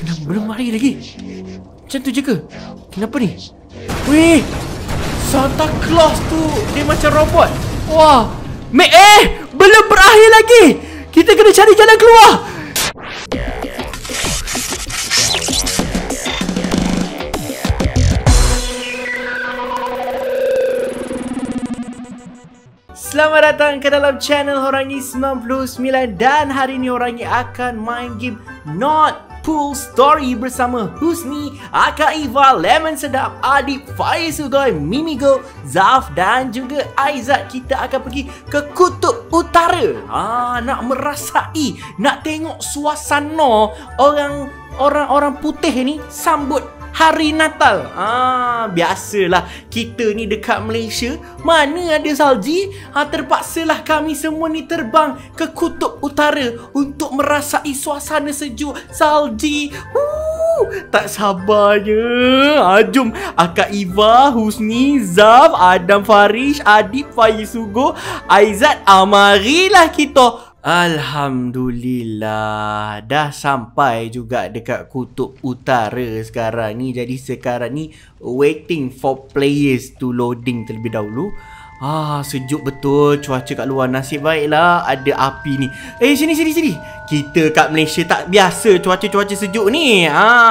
Kenapa belum mari lagi? Macam tu je ke? Kenapa ni? Weh, Santa Claus tu dia macam robot. Wah, belum berakhir lagi. Kita kena cari jalan keluar. Selamat datang ke dalam channel Horangi 99. Dan hari ni Horangi akan main game Not Pool Story bersama Husni, Akak Eva, Lemon Sedap, Adib, Faiz Sugoi, Mimigo, Zaf dan juga Aizat. Kita akan pergi ke Kutub Utara. Nak merasai, nak tengok suasana orang putih ni sambut Hari Natal. Biasalah kita ni dekat Malaysia, mana ada salji. Terpaksalah kami semua ni terbang ke Kutub Utara untuk merasai suasana sejuk salji. Tak sabarnya. Jom Akak Eva, Husni, Zaf, Adam, Farish, Adib, Faiz Sugo, Aizat, marilah kita. Alhamdulillah, dah sampai juga dekat Kutub Utara sekarang ni. Jadi sekarang ni waiting for players to loading terlebih dahulu. Sejuk betul cuaca kat luar. Nasib baiklah ada api ni. Sini. Kita kat Malaysia tak biasa cuaca sejuk ni.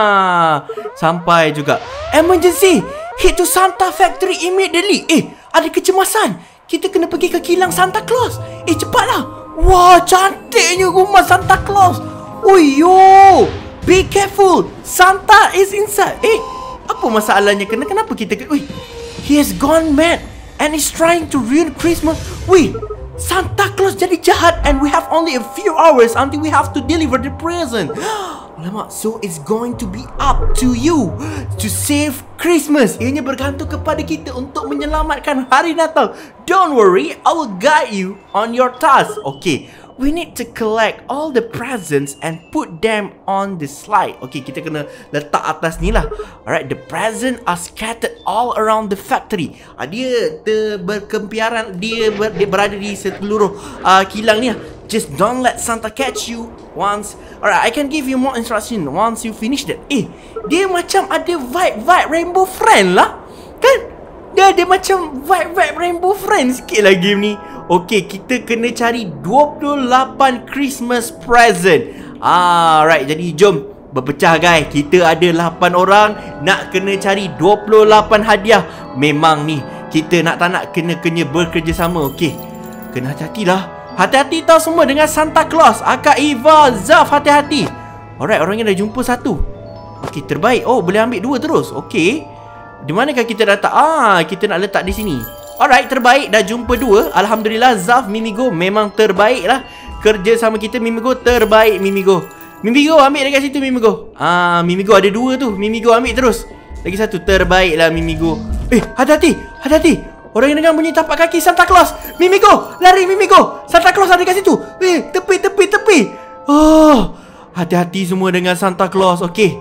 Sampai juga. Emergency, hit to Santa Factory immediately. Ada kecemasan. Kita kena pergi ke kilang Santa Claus. Cepatlah. Wah, cantiknya rumah Santa Claus. Yo, be careful, Santa is inside. Apa masalahnya? Kenapa kita he has gone mad and is trying to ruin Christmas. Santa Claus jadi jahat and we have only a few hours until we have to deliver the present. Alamak, so it's going to be up to you to save Christmas. Ianya bergantung kepada kita untuk menyelamatkan Hari Natal. Don't worry, I will guide you on your task. Okay, we need to collect all the presents and put them on the slide. Okay, kita kena letak atas ni lah. Alright, the presents are scattered all around the factory. Dia berkempiaran, dia berada di seluruh kilang ni lah. Just don't let Santa catch you once. Alright, I can give you more instruction once you finish that. Dia macam ada vibe Rainbow Friend lah. Kan? Dia ada macam vibe Rainbow Friend sikit lah game ni. Okay, kita kena cari 28 Christmas present. Alright, jadi jom berpecah guys. Kita ada 8 orang, nak kena cari 28 hadiah. Memang ni kita tak nak kena bekerjasama. Okay, kena hati-hatilah. Hati-hati tau semua dengan Santa Claus. Akak Eva, Zaf, hati-hati. Alright, orangnya dah jumpa satu. Okay, terbaik. Boleh ambil 2 terus. Okay, di manakah kita letak? Kita nak letak di sini. Alright, terbaik. Dah jumpa 2. Alhamdulillah, Zaf, Mimigo memang terbaik lah. Kerja sama kita, Mimigo terbaik. Mimigo, ambil dekat situ, Mimigo. Mimigo ada 2 tu. Mimigo ambil terus. Lagi satu, terbaik lah Mimigo. Hati-hati. Orang yang dengar bunyi tapak kaki Santa Claus. Mimigo, lari Mimigo. Santa Claus ada kat situ. Tepi. Hati-hati semua dengan Santa Claus. Okey,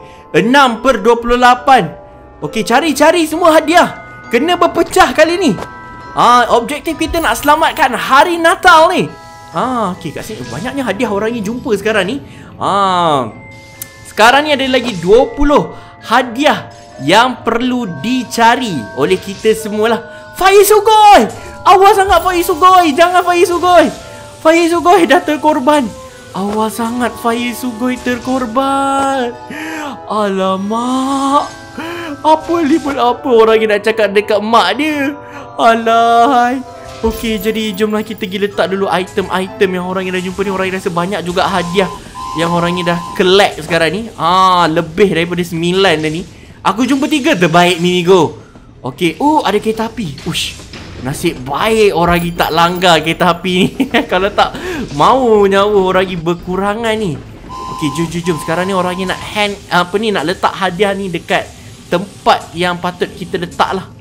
6/28. Okey, cari semua hadiah. Kena berpecah kali ni. Objektif kita nak selamatkan Hari Natal ni. Okey, kat sini banyaknya hadiah orang ni jumpa sekarang ni. Sekarang ni ada lagi 20 hadiah yang perlu dicari oleh kita semualah. Faiz Sugoi, awas sangat Faiz Sugoi. Jangan Faiz Sugoi. Faiz Sugoi dah terkorban. Awas sangat Faiz Sugoi terkorban. Alamak, apa orang yang nak cakap dekat mak dia. Alahai. Okey, jadi jomlah kita pergi letak dulu item-item yang orang yang dah jumpa ni. Orang yang rasa banyak juga hadiah yang orang yang dah collect sekarang ni. Lebih daripada 9 dah ni. Aku jumpa 3, terbaik Mimigo. Okey, ada kereta api. Nasib baik orang ni tak langgar kereta api ni. Kalau tak, mau nyawa orang ni berkurangan ni. Okey, jom. Sekarang ni orang ni nak nak letak hadiah ni dekat tempat yang patut kita letak lah.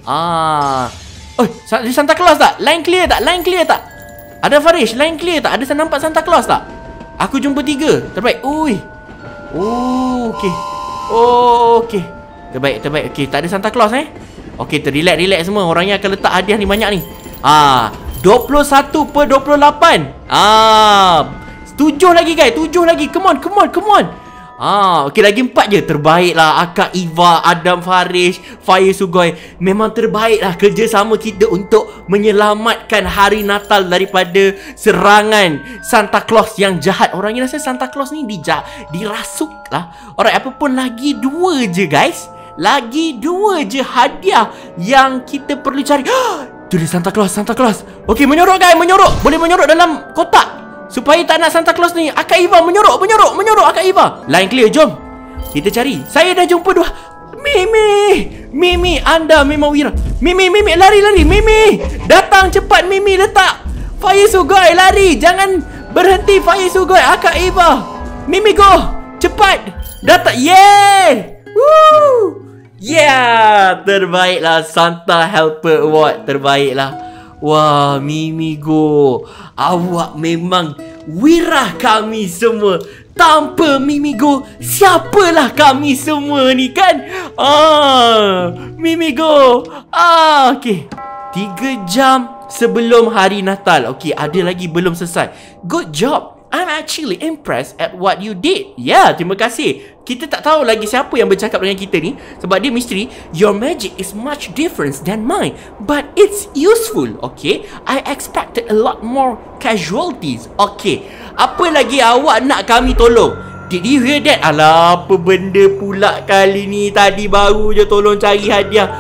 Santa Claus tak? Line clear tak? Ada Farish, line clear tak? Ada nampak Santa Claus tak? Aku jumpa 3, terbaik. Okey. Terbaik. Okey, tak ada Santa Claus Okey, relax semua. Orangnya akan letak hadiah ni banyak ni. 21/28. 7 lagi guys, 7 lagi. Come on. Okey, lagi 4 je. Terbaiklah Akak Eva, Adam Farish, Faiz Sugoi. Memang terbaiklah kerjasama kita untuk menyelamatkan hari Natal daripada serangan Santa Claus yang jahat. Orang yang rasa Santa Claus ni dirasuk lah. Alright, apa pun lagi 2 je guys. Lagi 2 je hadiah yang kita perlu cari. Tu dia Santa Claus, Santa Claus. Okey, menyorok guys, menyorok. Boleh menyorok dalam kotak. Supaya tak nak Santa Claus ni. Akak Eva menyorok Akak Eva. Line clear, jom kita cari. Saya dah jumpa 2. Mimi, anda memang wira. Mimi, lari. Mimi, datang cepat. Mimi, letak Faiz Sugoi, lari. Jangan berhenti Faiz Sugoi. Akak Eva, Mimi, go. Cepat, datang. Woo. Terbaiklah Santa Helper Award. Terbaiklah. Wah, Mimi Go, awak memang wirah kami semua. Tanpa Mimi Go, siapalah kami semua ni kan? Mimi Go. Okey, 3 jam sebelum hari Natal. Okey, ada lagi belum selesai. Good job. I'm actually impressed at what you did. Terima kasih. Kita tak tahu lagi siapa yang bercakap dengan kita ni, sebab dia misteri. Your magic is much different than mine, but it's useful. Okay, I expected a lot more casualties. Okay, apa lagi awak nak kami tolong? Did you hear that? Alah, apa benda pula kali ni? Tadi baru je tolong cari hadiah.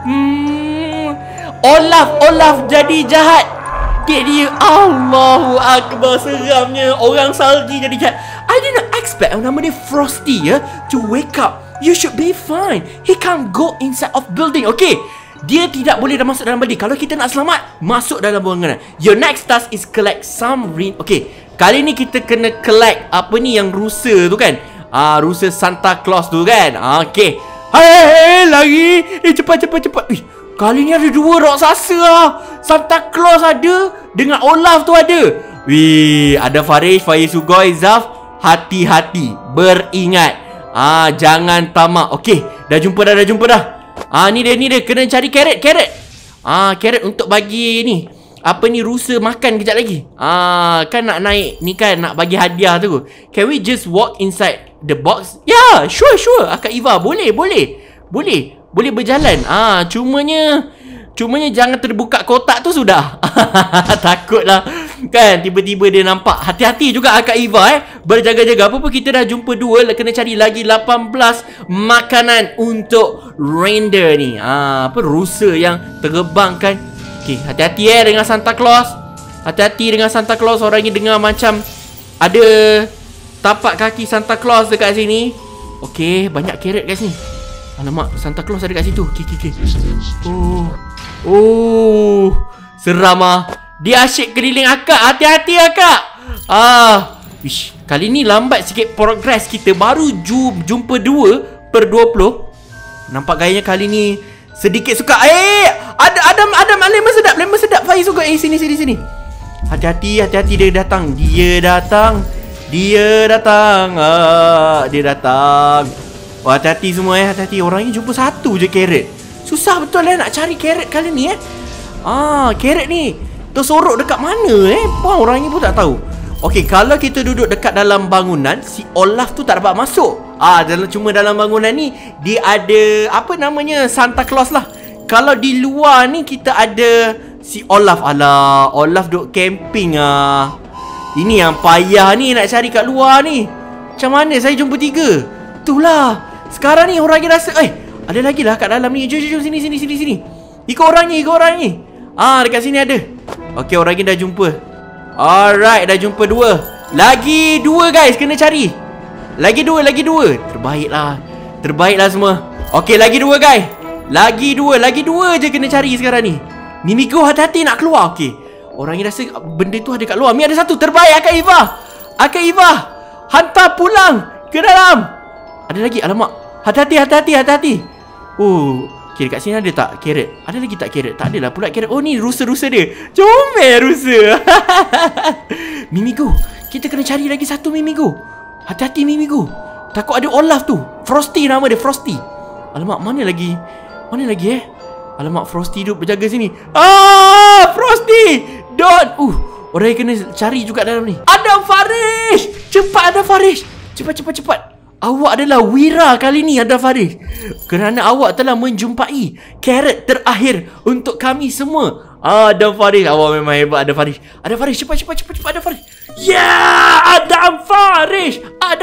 Olaf jadi jahat. Did you? Allahu Akbar, seramnya. Orang salji jadi jahat. I did not expect nama dia Frosty to wake up. You should be fine. He can't go inside of building. Okay, dia tidak boleh dah masuk dalam building. Kalau kita nak selamat, masuk dalam bangunan. Your next task is collect some rain. Okay, kali ni kita kena collect apa ni yang rusa tu kan? Rusa Santa Claus tu kan? Okay. Hey, lagi. Cepat. Kali ni ada 2 raksasa lah. Santa Claus ada, dengan Olaf tu ada. Ada Farish, Faiz Sugoi, Zaf. Hati-hati, beringat. Jangan tamak. Okey, dah jumpa dah. Ni dia kena cari carrot. Carrot untuk bagi ni. Apa ni, rusa makan kejap lagi. Kan nak naik ni kan, nak bagi hadiah tu. Can we just walk inside the box? Sure. Akak Eva, boleh berjalan. Cumanya jangan terbuka kotak tu sudah. Takutlah kan, tiba-tiba dia nampak. Hati-hati juga Akak Eva berjaga-jaga. Apa-apa kita dah jumpa 2, kena cari lagi 18 makanan untuk reindeer ni. Rusa yang terbang kan. Okey, hati-hati dengan Santa Claus. Orangnya dengar macam ada tapak kaki Santa Claus dekat sini. Okey, banyak carrot kat sini. Alamak, Santa Claus ada kat situ. Okay. Seram Dia asyik keliling akak. Hati-hati akak. Kali ni lambat sikit progress kita. Baru jumpa 2/20. Nampak gayanya kali ni sedikit suka. Adam lemon sedap. Faiz juga. Sini. Hati-hati dia datang. Hati-hati semua hati-hati. Orangnya jumpa 1 je carrot. Susah betul nak cari carrot kali ni carrot ni tersorok dekat mana orangnya pun tak tahu. Okey, kalau kita duduk dekat dalam bangunan, si Olaf tu tak dapat masuk. Cuma dalam bangunan ni dia ada apa namanya, Santa Claus lah. Kalau di luar ni kita ada si Olaf. Alah, Olaf duduk camping Ini yang payah ni nak cari kat luar ni. Macam mana saya jumpa 3? Itulah. Sekarang ni orangnya rasa ada lagi lah kat dalam ni. Jom sini. Ikut orangnya. Dekat sini ada. Okey, orangnya dah jumpa. Alright, dah jumpa 2. Lagi 2 guys, kena cari. Lagi 2. Terbaiklah semua. Okey, lagi 2 guys. Lagi 2 je kena cari sekarang ni. Mimiko, hati-hati nak keluar. Okey, orangnya rasa benda tu ada kat luar. Mi ada 1. Terbaik Akak Eva. Hantar pulang ke dalam. Ada lagi. Alamak. Hati-hati. Okay, dekat sini ada tak carrot? Ada lagi tak carrot? Tak adalah pula carrot. Ni rusa-rusa dia. Comel rusa. Mimigo, kita kena cari lagi 1 Mimigo. Hati-hati Mimigo. Takut ada Olaf tu. Frosty nama dia, Frosty. Alamak, mana lagi Alamak, Frosty duduk berjaga sini. Frosty, don't. Orang yang kena cari juga dalam ni. Adam Farish. Cepat Adam Farish. Cepat. awak adalah Wira kali ni, Adam Faris. Kerana awak telah menjumpai carrot terakhir untuk kami semua. Adam Faris, awak memang hebat, Adam Faris. Adam Faris, cepat Adam Faris. Yeah, Adam Faris.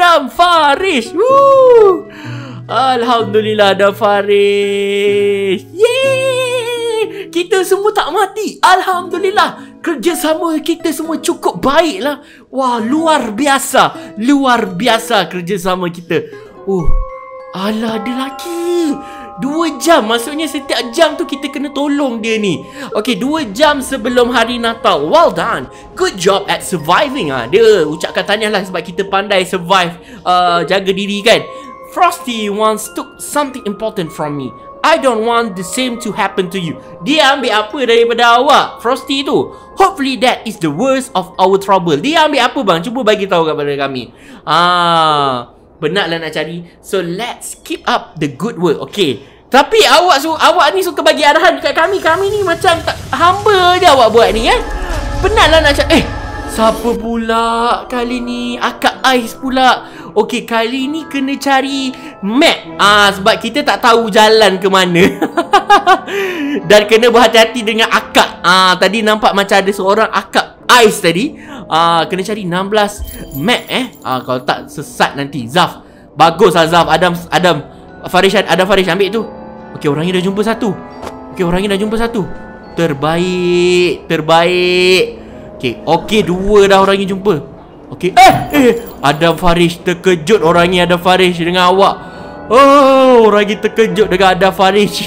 Woo. Alhamdulillah, Adam Faris. Yeay, kita semua tak mati. Alhamdulillah, kerjasama kita semua cukup baik lah. Wah, luar biasa kerjasama kita. Alah, ada lagi 2 jam, maksudnya setiap jam tu kita kena tolong dia ni. Okay, 2 jam sebelum hari Natal. Well done, good job at surviving. Dia ucapkan tahniah lah sebab kita pandai survive, jaga diri kan. Frosty once took something important from me. I don't want the same to happen to you. Dia ambil apa daripada awak, Frosty tu? Hopefully that is the worst of our trouble. Dia ambil apa bang? Cuba bagi tahu kepada kami. Penatlah nak cari. So let's keep up the good work. Okay. Tapi awak ni suka bagi arahan dekat kami. Kami ni macam tak, hamba je awak buat ni kan. Penatlah nak cari. Siapa pula kali ni? Akak Ais pula. Okey, kali ni kena cari map. Sebab kita tak tahu jalan ke mana. Dan kena berhati-hati dengan akak. Tadi nampak macam ada seorang akak Ais tadi. Kena cari 16 map kalau tak sesat nanti. Zaf, bagus lah Zaf. Adam Faris ambil tu. Okey, orangnya dah jumpa satu. Terbaik. Okey, 2 dah orangnya jumpa. Okey. Adam Faris terkejut orangnya, Adam Faris dengan awak. Orangnya terkejut dengan Adam Faris.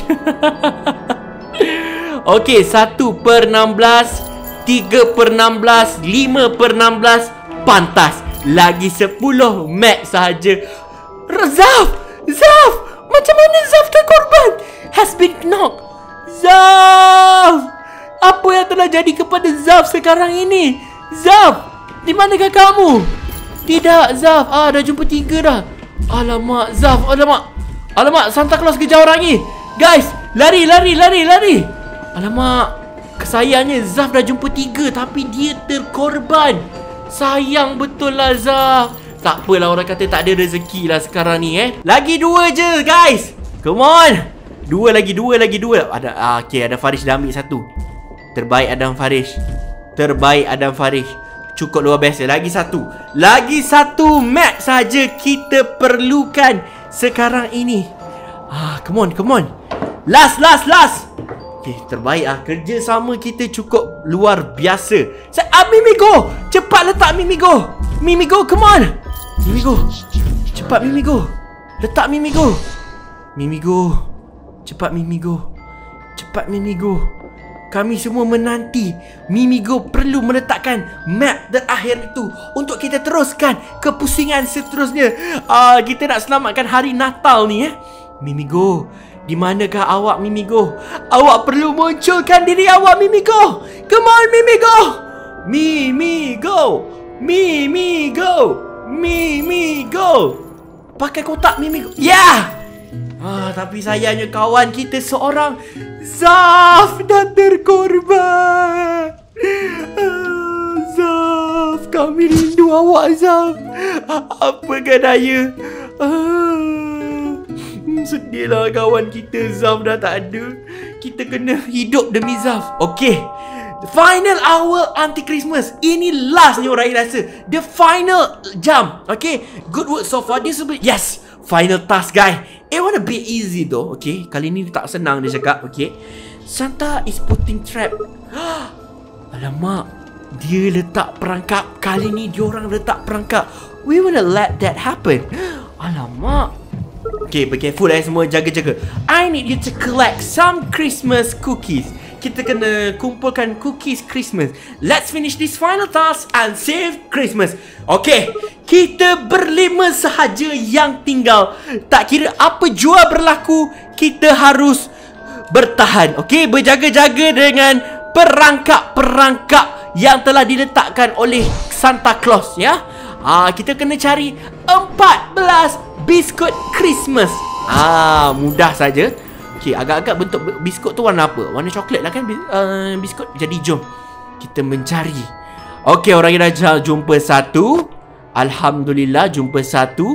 Okey, 1/16, 3/16, 5/16. Pantas. Lagi 10 map sahaja. Zaf, macam mana Zaf terkorban? Has been knocked. Zaf, apa yang telah jadi kepada Zaf sekarang ini? Zaf, di manakah kamu? Tidak, Zaf. Dah jumpa 3 dah. Alamak, Zaf. Alamak, Santa Claus kejar orang ni. Guys, lari. Alamak, kesayangnya Zaf dah jumpa 3, tapi dia terkorban. Sayang betul lah Zaf. Tak apalah, orang kata tak ada rezeki lah sekarang ni Lagi 2 je guys. Come on. 2 lagi. Okay, Adam Faris dah ambil 1. Terbaik Adam Faris. Cukup luar biasa. Lagi satu map saja kita perlukan sekarang ini. Come on. Last. Okay, terbaik kerjasama kita cukup luar biasa. Mimigo, cepat letak Mimigo, come on. Cepat Mimigo. Letak Mimigo. Cepat Mimigo. Kami semua menanti. Mimigo perlu meletakkan map terakhir itu untuk kita teruskan ke pusingan seterusnya. Kita nak selamatkan hari Natal ni Mimigo, di manakah awak Mimigo? Awak perlu munculkan diri awak Mimigo. Come on Mimigo. Pakai kotak Mimigo. Tapi sayangnya kawan kita seorang, Zaf, dah terkorban. Zaf, kami rindu awak Zaf. Apakah daya. Sedihlah kawan kita, Zaf dah tak ada. Kita kena hidup demi Zaf. Okay, final hour anti-Christmas. Ini lastnya orang rasa. The final jam. Okay, good work so far. Yes, final task guys. It wanna be easy though. Okay, kali ni tak senang dia cakap. Okay, Santa is putting trap. Alamak, dia letak perangkap. Kali ni diorang letak perangkap. We wanna let that happen. Alamak. Okay, be careful semua, jaga-jaga. I need you to collect some Christmas cookies. Kita kena kumpulkan cookies Christmas. Let's finish this final task and save Christmas. Okay, kita berlima sahaja yang tinggal. Tak kira apa jua berlaku, kita harus bertahan. Okay, berjaga-jaga dengan perangkap-perangkap yang telah diletakkan oleh Santa Claus kita kena cari 14 biskut Christmas. Mudah saja. Okay, agak-agak bentuk biskut tu warna apa? Warna coklat lah kan biskut. Jadi jom kita mencari. Okay, orang yang dah jumpa 1. Alhamdulillah, jumpa 1.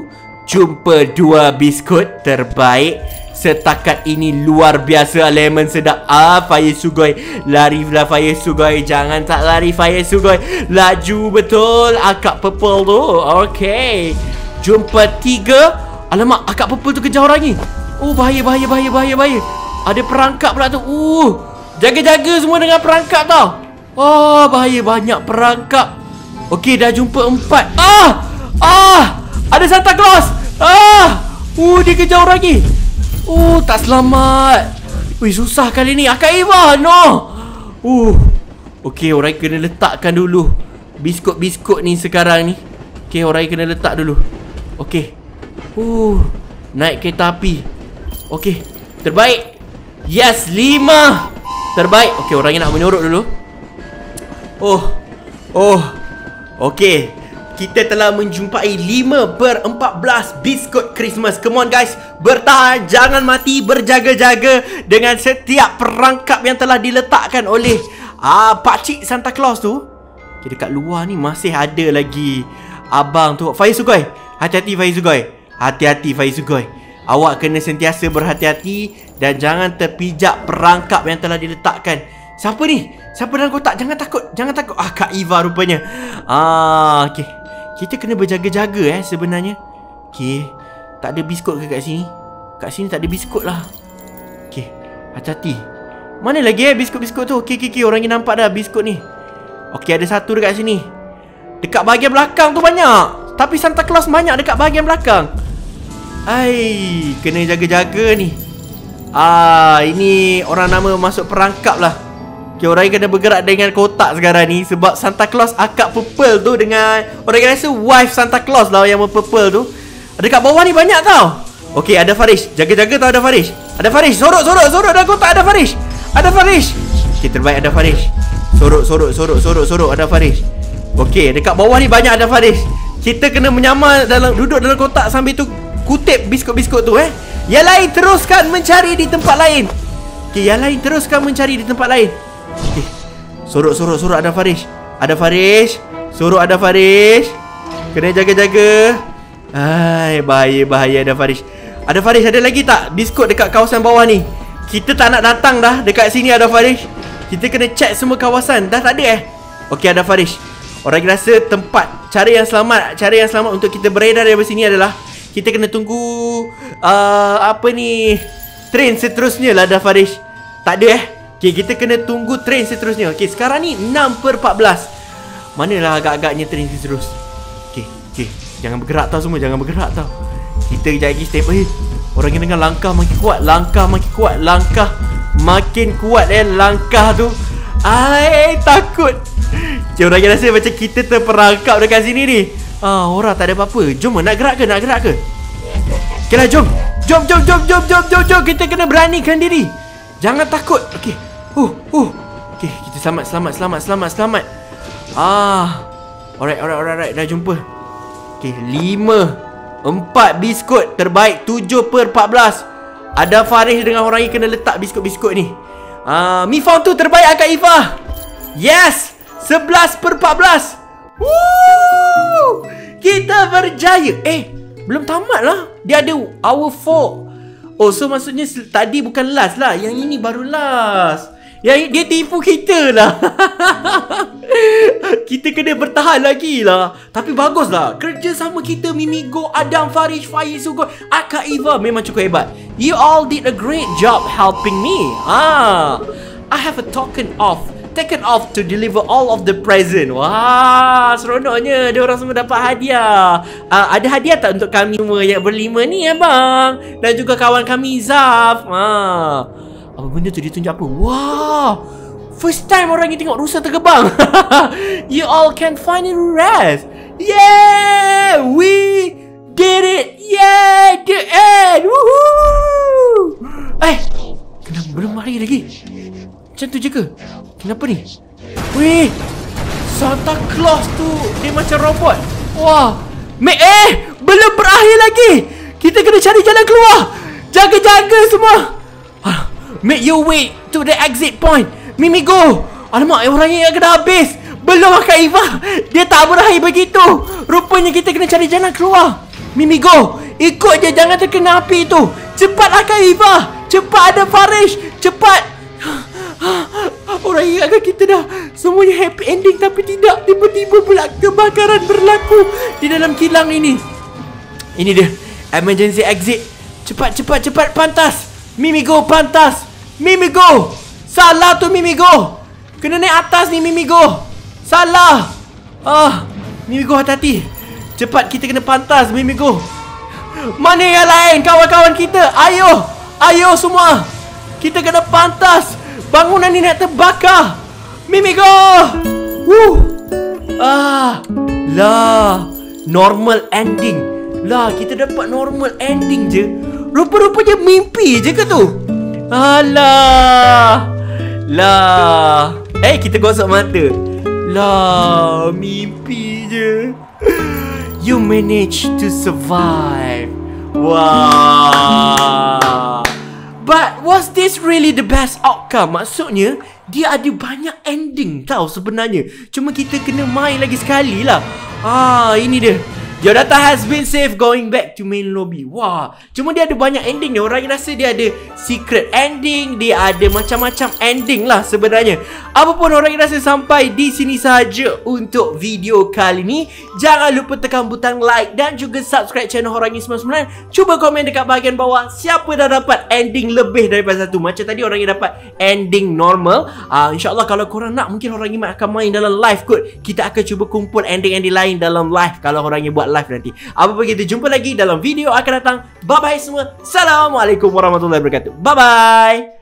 Jumpa 2 biskut terbaik setakat ini. Luar biasa, lemon sedap. Fire Sugoi. Larilah Fire Sugoi. Jangan tak lari Fire Sugoi. Laju betul akak purple tu. Okay, jumpa 3. Alamak, akak purple tu kejar orang ni. Bahaya. Ada perangkap pula tu. Jaga-jaga semua dengan perangkap tau. Bahaya, banyak perangkap. Okay, dah jumpa 4. Ada Santa Claus. Dia kejar orang ni. Tak selamat. Susah kali ni. Akak Eva, no. Okay, orang kena letakkan dulu biskut-biskut ni sekarang ni. Okay, orang kena letak dulu. Okay. Naik kereta api. Okay, terbaik. Yes, 5. Terbaik. Okay, orang nak menyorok dulu. Okay, kita telah menjumpai 5/14 biskut Christmas. Come on guys, bertahan, jangan mati, berjaga-jaga dengan setiap perangkap yang telah diletakkan oleh Pakcik Santa Claus tu. Okay, dekat luar ni masih ada lagi abang tu. Fire Sugoi, hati-hati Fire Sugoi. Hati-hati Fire Sugoi. Awak kena sentiasa berhati-hati dan jangan terpijak perangkap yang telah diletakkan. Siapa ni? Siapa dalam kotak? Jangan takut. Jangan takut. Kak Eva rupanya. Okay. Kita kena berjaga-jaga sebenarnya. Okay. Tak ada biskut ke kat sini? Kat sini tak ada biskut lah. Okay. Hati-hati. Mana lagi biskut-biskut tu? Okay. Orang ni nampak dah biskut ni. Okay, ada satu dekat sini. Dekat bahagian belakang tu banyak. Tapi Santa Claus banyak dekat bahagian belakang. Kena jaga-jaga ni. Ini orang nama masuk perangkap lah. Okay, orang kena bergerak dengan kotak sekarang ni. Sebab Santa Claus akak purple tu dengan orang rasa wife Santa Claus lah yang purple tu. Dekat bawah ni banyak tau. Okay, ada Farish. Jaga-jaga tau, ada Farish. Ada Farish. Sorok dalam kotak, ada Farish. Ada Farish. Okay, terbaik ada Farish. Sorok ada Farish. Okay, dekat bawah ni banyak ada Farish. Kita kena menyamar duduk dalam kotak sambil tu kutip biskut-biskut tu. Yang lain teruskan mencari di tempat lain. Okay, yang lain teruskan mencari di tempat lain. Okay. Sorok ada Farish. Ada Farish. Sorok ada Farish. Kena jaga-jaga. Bahaya ada Farish. Ada Farish, ada lagi tak biskut dekat kawasan bawah ni? Kita tak nak datang dah. Dekat sini ada Farish. Kita kena check semua kawasan. Dah tak ada Okay, ada Farish. Orang rasa cara yang selamat untuk kita beredar dari sini adalah kita kena tunggu train seterusnya lah, ada Farish. Tak ada Okay, kita kena tunggu train seterusnya. Okay, sekarang ni 6/14. Manalah agak-agaknya train seterus. Okay. Jangan bergerak tau semua. Jangan bergerak tau. Kita kejap lagi step. Orang yang dengar langkah makin kuat. Langkah makin kuat langkah tu. Takut. Orang yang rasa macam kita terperangkap dekat sini ni. Orang tak ada apa-apa. Jom, nak gerak ke? Okay lah, jom. Kita kena beranikan diri. Jangan takut. Okay. Okay, kita selamat. Alright. Dah jumpa. Okay, 4 biskut terbaik. 7/14. Ada Farish dengan orang yang kena letak biskut-biskut ni. Mi found tu terbaik Kak Eva. Yes, 11/14. Woo! Kita berjaya. Belum tamat lah. Dia ada hour 4. So maksudnya tadi bukan last lah. Yang ini baru last. Yang dia tipu kita lah. Kita kena bertahan lagi lah. Tapi bagus lah. Kerjasama kita, Mimigo, Adam, Farish, Faiz, Sugoi, Kak Eva memang cukup hebat. You all did a great job helping me. I have a taken off to deliver all of the present. Wah, seronoknya. Dia orang semua dapat hadiah. Ada hadiah tak untuk kami semua yang berlima ni, abang? Dan juga kawan kami, Zaf. Apa benda tu, dia tunjuk apa? Wah, first time orang yang tengok rusa terkebang. You all can finally rest. Yeah, we did it. Yeah, the end. Woohoo. Kenapa belum mari lagi? Macam tu je ke? Kenapa ni? Weh, Santa Claus tu dia macam robot. Wah, belum berakhir lagi. Kita kena cari jalan keluar. Jaga-jaga semua. Make your way to the exit point. Mimi, go. Alamak, orangnya yang kena habis. Belum Kak Eva. Dia tak berakhir begitu. Rupanya kita kena cari jalan keluar. Mimi, go. Ikut je, jangan terkena api tu. Cepatlah Kak Eva. Cepat ada Farish. Cepat. Orang ingatkan kita dah semuanya happy ending, tapi tidak. Tiba-tiba pula kebakaran berlaku di dalam kilang ini. Ini dia, emergency exit. Cepat, cepat, cepat, pantas. Mimigo, pantas. Mimigo. Salah tu Mimigo. Kena naik atas ni Mimigo. Salah. Mimigo, hati-hati. Cepat, kita kena pantas Mimigo. Mana yang lain kawan-kawan kita? Ayo. Ayo semua. Kita kena pantas. Bangunan ni nak terbakar. Mimigo. Lah, normal ending. Lah, kita dapat normal ending je. Rupa-rupanya mimpi je ke tu? Alah. Lah. Kita gosok mata. Lah, mimpi je. You managed to survive. Wow. But was this really the best outcome? Maksudnya, dia ada banyak ending tau sebenarnya. Cuma kita kena main lagi sekali lah. Ini dia. Your data has been saved, going back to main lobby. Wah, cuma dia ada banyak ending ni. Orang rasa dia ada secret ending, dia ada macam-macam ending lah sebenarnya. Apapun, orang rasa sampai di sini saja untuk video kali ni. Jangan lupa tekan butang like dan juga subscribe channel Horangi 99. Cuba komen dekat bahagian bawah siapa dah dapat ending lebih daripada satu. Macam tadi Horangi dapat ending normal. InsyaAllah kalau korang nak, mungkin Horangi akan main dalam live kot. Kita akan cuba kumpul ending-ending lain dalam live kalau Horangi buat live nanti. Apa pun, kita jumpa lagi dalam video akan datang. Bye bye semua. Assalamualaikum warahmatullahi wabarakatuh. Bye bye.